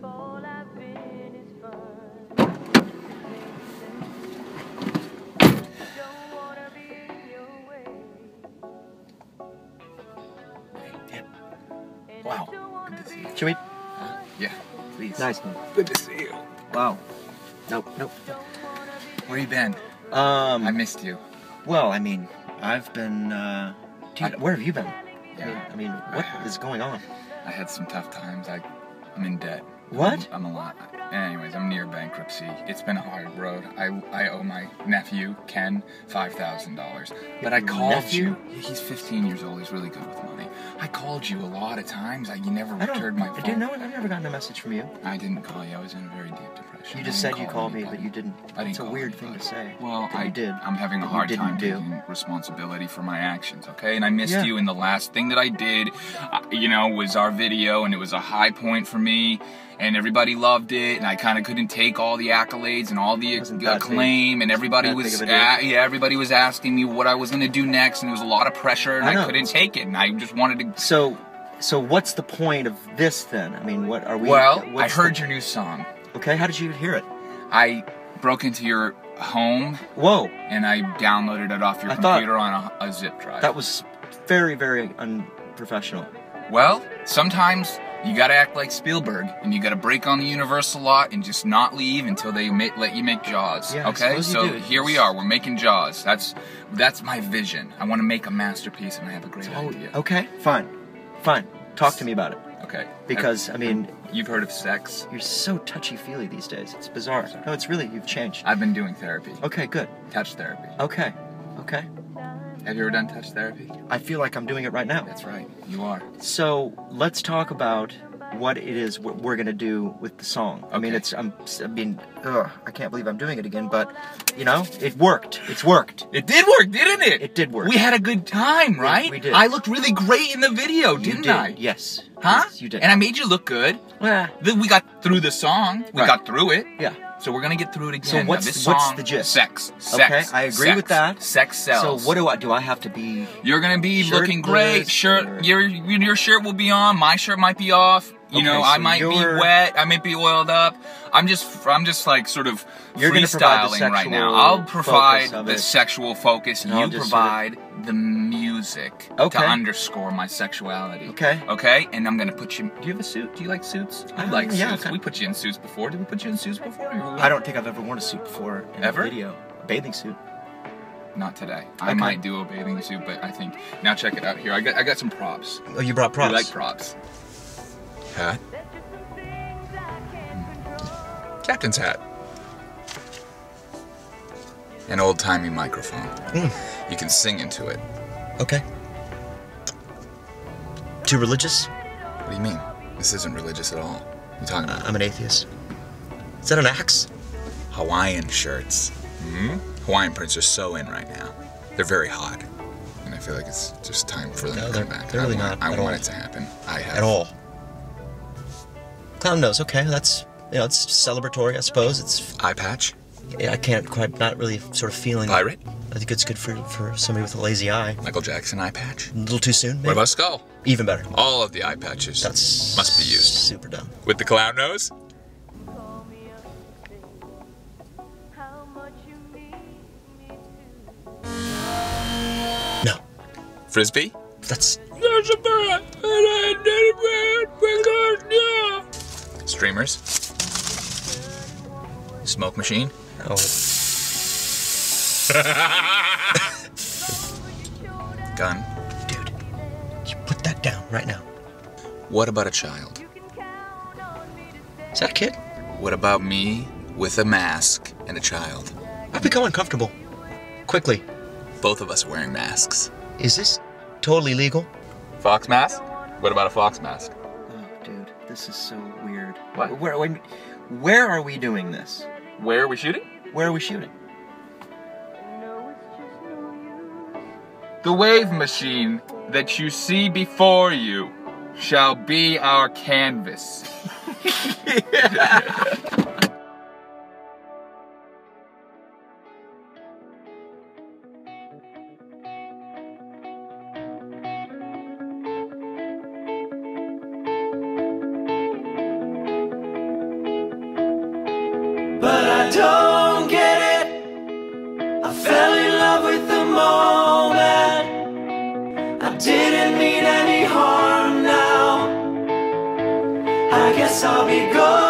Wow. Good to see you. Should we? Yeah, please. Nice, man. Good to see you. Wow. Nope. Where you been? I I missed you. Well, I mean, I've been, where have you been? Yeah. I mean, what is going on? I had some tough times. I'm in debt. What? I'm a lot. Anyways, I'm near bankruptcy. It's been a hard road. I owe my nephew, Ken, $5,000. But I called nephew? you. He's 15 years old. He's really good with money. I called you a lot of times. You never returned my phone. Do you know what? I've never gotten a message from you. I didn't call you. I was in a very deep depression. You just said you called me, but you didn't. I didn't. It's a weird thing to say. Well, I did. I'm having a hard time taking responsibility for my actions, okay? And I missed you, and the last thing that I did, was our video, and it was a high point for me, and everybody loved it, and I kind of couldn't take all the accolades and all the acclaim, and everybody was, everybody was asking me what I was gonna do next, and it was a lot of pressure, and I couldn't take it, and I just wanted to. So what's the point of this then? I mean, what are we? Well, I heard your new song. Okay, how did you hear it? I broke into your home. Whoa. And I downloaded it off your computer on a zip drive. That was very, very unprofessional. Well, sometimes you gotta act like Spielberg, and you gotta break on the Universal lot and just not leave until they let you make Jaws. Yeah, okay, so here we are. We're making Jaws. That's my vision. I want to make a masterpiece, and I have a great idea. Okay, fine. Talk to me about it. Okay. Because I mean, you've heard of sex? You're so touchy-feely these days. It's bizarre. No, it's really, you've changed. I've been doing therapy. Okay, good. Touch therapy. Okay. Have you ever done touch therapy? I feel like I'm doing it right now. That's right. You are. So let's talk about what it is we're gonna do with the song. Okay. I mean, I can't believe I'm doing it again, but it worked. It's worked. It did work, didn't it? It did work. We had a good time, right? We did. I looked really great in the video, didn't I? Yes. Huh? Yes, you did. And I made you look good. Then we got through the song. We got through it. Yeah. So we're gonna get through it again. So what's the gist? Sex. Okay, I agree with that. Sex sells. So what do I have to be? You're gonna be looking great. Shirt. Your shirt will be on. My shirt might be off. I might be wet. I might be oiled up. I'm just like sort of freestyling right now. I'll provide the sexual focus, and you provide the music to underscore my sexuality. Okay? And I'm gonna put you. Do you have a suit? Do you like suits? I like suits. We put you in suits before. Did we put you in suits before? I don't think I've ever worn a suit before. Ever? A video. A bathing suit. Not today. I might do a bathing suit, but I think now check it out here. I got some props. Oh, you brought props. You like props? Hat. Captain's hat. An old-timey microphone. You can sing into it. Okay. Too religious? What do you mean? This isn't religious at all. What are you talking about? I'm an atheist. Is that an axe? Hawaiian shirts. Hawaiian prints are so in right now. They're very hot. And I feel like it's just time for them to come back. They're really not. I want it to happen. I have. At all. Clown nose, okay, that's, it's celebratory, I suppose. It's eye patch. Yeah, I can't quite, not really sort of feeling. Pirate. I think it's good for somebody with a lazy eye. Michael Jackson eye patch. A little too soon, maybe? What about skull? Even better. All of the eye patches must be used. Super dumb. With the clown nose? No. Frisbee? That's... There's a bird, and I did it because, yeah. Streamers? Smoke machine? Oh. Gun? Dude, you put that down right now. What about a child? Is that a kid? What about me with a mask and a child? I've become uncomfortable. Quickly. Both of us wearing masks. Is this totally legal? Fox mask? What about a fox mask? Oh, dude, this is so weird. What? Where are we doing this? Where are we shooting? Where are we shooting? The wave machine that you see before you shall be our canvas. guess I'll be going.